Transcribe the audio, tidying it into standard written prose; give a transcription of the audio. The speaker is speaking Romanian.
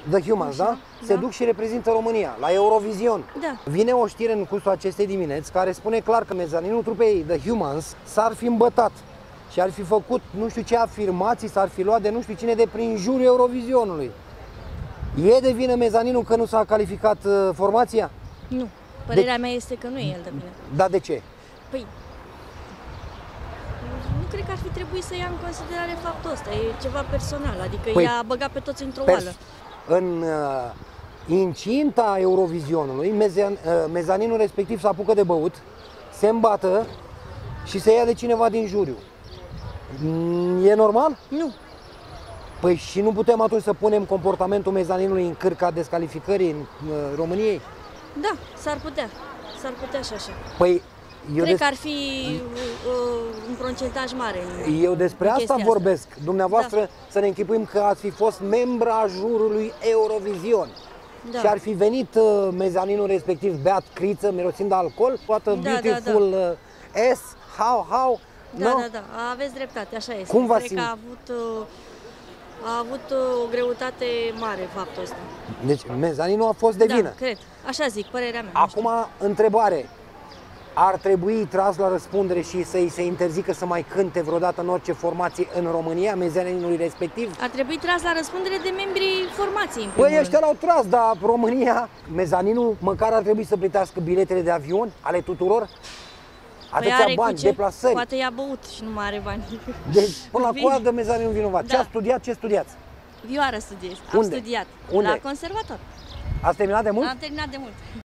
The Humans, da? Se duc și reprezintă România la Eurovision. Da. Vine o știre în cursul acestei dimineți care spune clar că mezaninul trupei The Humans s-ar fi îmbătat și ar fi făcut nu știu ce afirmații, s-ar fi luat de nu știu cine de prin juriul Eurovizionului. E de vină mezaninul că nu s-a calificat formația? Nu. Părerea mea este că nu e el de vină. Da, de ce? Păi, nu cred că ar fi trebuit să ia în considerare faptul ăsta. E ceva personal, adică i-a băgat pe toți într-o oală. În incinta Eurovizionului, mezaninul respectiv se apucă de băut, se îmbată și se ia de cineva din juriu. E normal? Nu. Păi și nu putem atunci să punem comportamentul mezaninului în cârca descalificării în României? Da, s-ar putea. S-ar putea și așa. Păi, cred că ar fi un procentaj mare. Eu despre asta vorbesc. Dumneavoastră să ne închipuim că ați fi fost membra a jurului Eurovision. Da. Și ar fi venit mezaninul respectiv beat criță, mirosind de alcool, toată beautiful S, how. Da, no? da, aveți dreptate, așa este. Cum cred că a avut o greutate mare faptul ăsta. Deci mezaninul a fost de vină. Da, cred. Așa zic, părerea mea. Acum, întrebare. Ar trebui tras la răspundere și să-i se interzică să mai cânte vreodată în orice formație în România, mezaninului respectiv? Ar trebui tras la răspundere de membrii formației. Păi ăștia l-au tras, dar România, mezaninul măcar ar trebui să plătească biletele de avion ale tuturor? Atâția bani, deplasări. Poate i-a băut și nu mai are bani. Deci, până la coadă, mezaninul vinovat. Ce a studiat, ce studiați? Vioară studiez. Am studiat. Unde? La conservator. Ați terminat de mult? Am terminat de mult.